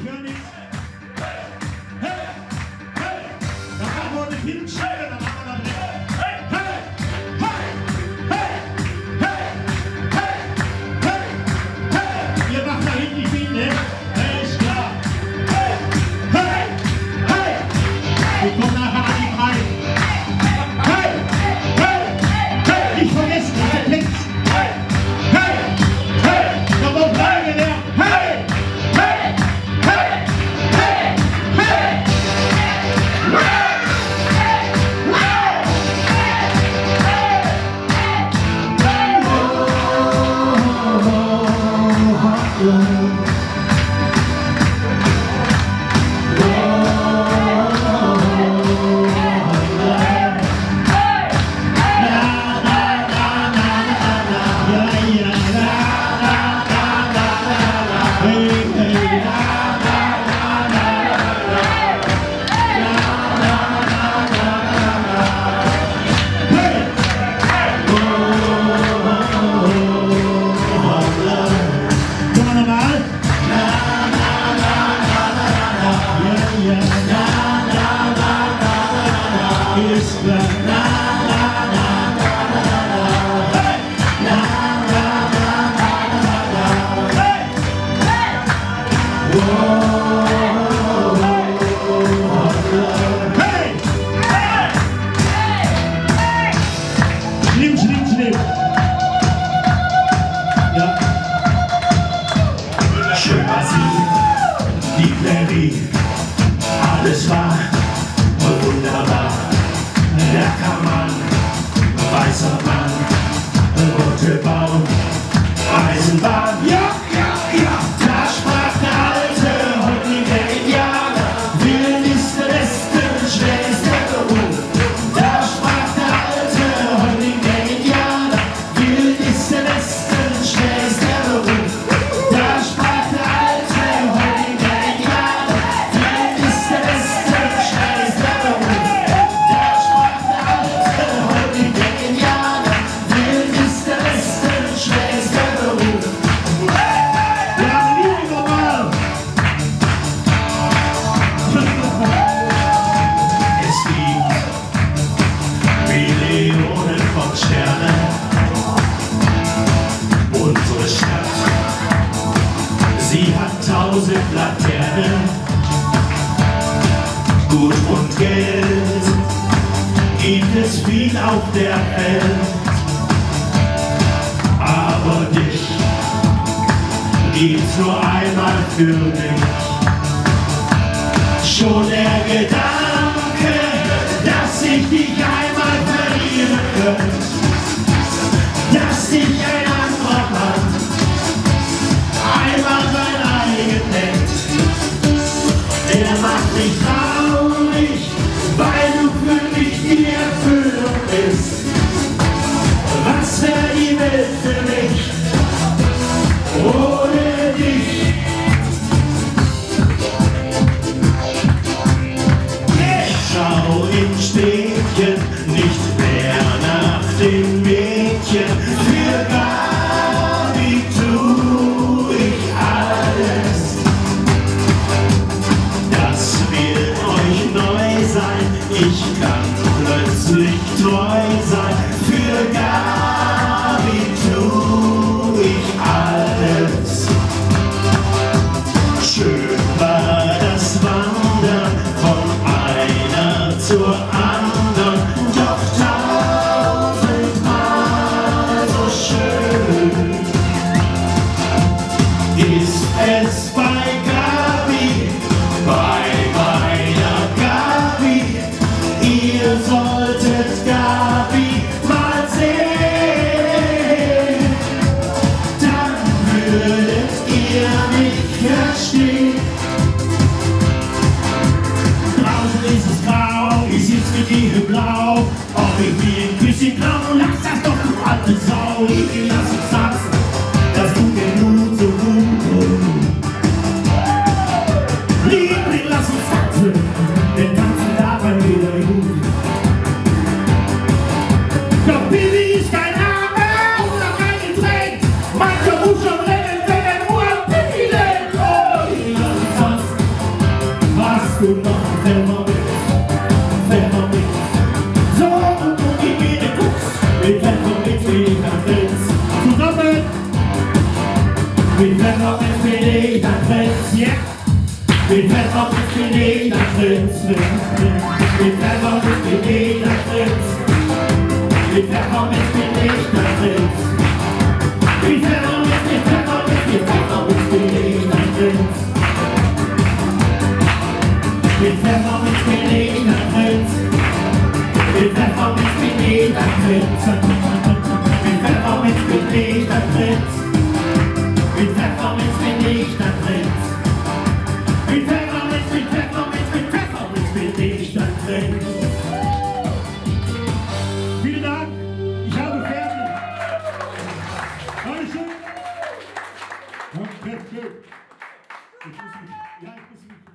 höre nichts. Hey, hey, da machen wir eine Filmscheibe, da machen wir noch hey, hey, hey, hey, hey, hey, hey. Ihr macht da hinten nicht hin, ne? Hey, ist klar. Hey, hey, hey. Wir kommen nachher an die Preise. Hey, hey, hey. Nicht vergessen, das ist der Text. Hey, hey, hey. Da war Frage der. Hey, hey, hey, hey, hey. Alles war wunderbar, lecker Mann, weißer Mann, rote Baum, Eisenbahn, ja, ja, ja, da sprach der alte Honig der Indianer, wildeste Westen, schwerster Beruf. Da sprach der alte Honig der Indianer, wildeste Westen, schwerster Beruf. Da sprach der alte Honig der Indianer, wildeste Westen, schwerster Beruf. Da sprach der alte Honig der Indianer, wildeste Westen, schwerster Beruf. Es gibt Millionen von Sternen. Unsere Stadt, sie hat 1000 Laternen. Gut und Geld gibt es viel auf der Welt, aber dich gibt's nur einmal für mich. Schon der Gedanke, dass ich dich einmal verlieren könnte, dass dich ein anderer Mann einmal sein eigen nennt, der macht mich traurig, weil du für mich die Erfüllung bist. Was wäre die Welt für mich ohne dich? Ich schau im Spiegelchen nicht mehr nach den Mädchen. Für Gabi tu ich alles. Das wird euch neu sein. Ich kann plötzlich treu sein. Für Gabi tu ich alles. Schön war das Wandern von einer zur anderen, doch 1000-mal so schön ist es bei Gabi, bei meiner Gabi. Ihr solltet Gabi mal sehen, dann würdet ihr mich verstehen. Draußen ist es grau, ich sitz mit dir blau. Ob ich mir ein Küsschen klau, lass das doch, du alte Sau. Ich lass uns tanzen, das tut mir nur so gut. Liebling, lass uns tanzen, wir tanzen dabei wieder gut. Doch Bibi ist kein Name oder kein Getränk. Manche Buchstaben rennen, wenn er nur Bibi denkt. Oh, ich lass uns tanzen. Prinz, yeah. Mit Pfefferminz bin ich der Prinz, mit Pfefferminz bin ich der Prinz, mit Pfefferminz bin ich der Prinz, mit Pfefferminz, mit Pfefferminz, mit Pfefferminz bin ich der Prinz, mit Pfefferminz bin ich der Prinz, mit Pfefferminz bin ich der Prinz, mit Pfefferminz bin ich der Prinz, mit Pfefferminz bin ich der Prinz. Mit Pfefferminz bin ich der Prinz. Vielen Dank, ich habe fertig. Dankeschön. Ja, schön. Ich muss mich